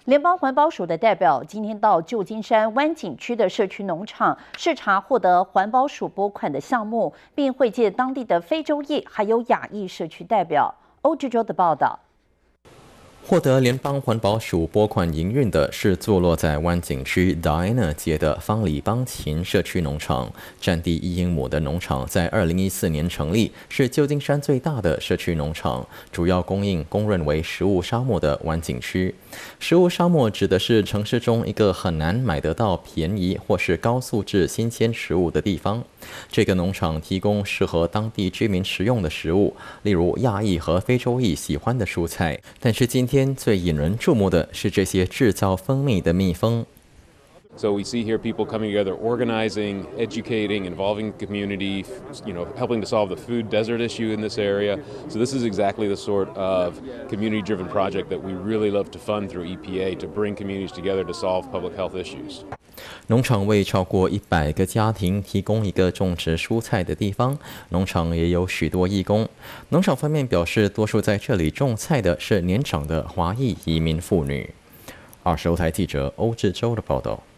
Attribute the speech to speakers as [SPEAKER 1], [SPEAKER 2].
[SPEAKER 1] 联邦环保署的代表今天到旧金山湾景区的社区农场视察获得环保署拨款的项目，并会见当地的非洲裔还有亚裔社区代表。欧志洲的报道。
[SPEAKER 2] 获得联邦环保署拨款营运的是坐落在湾景区 Diana 街的方里邦琴社区农场，占地1英亩的农场在2014年成立，是旧金山最大的社区农场，主要供应公认为食物沙漠的湾景区。食物沙漠指的是城市中一个很难买得到便宜或是高素质新鲜食物的地方。这个农场提供适合当地居民食用的食物，例如亚裔和非洲裔喜欢的蔬菜，但是今天最引人注目的是这些制造蜂蜜的蜜蜂。
[SPEAKER 3] So we see here people coming together, organizing, educating, involving the community, helping to solve the food desert issue in this area. So this is exactly the sort of community-driven project that we really love to fund through EPA to bring communities together to solve public health issues.
[SPEAKER 2] 农场为超过100个家庭提供一个种植蔬菜的地方，农场也有许多义工。农场方面表示，多数在这里种菜的是年长的华裔移民妇女。25台记者欧志洲的报道。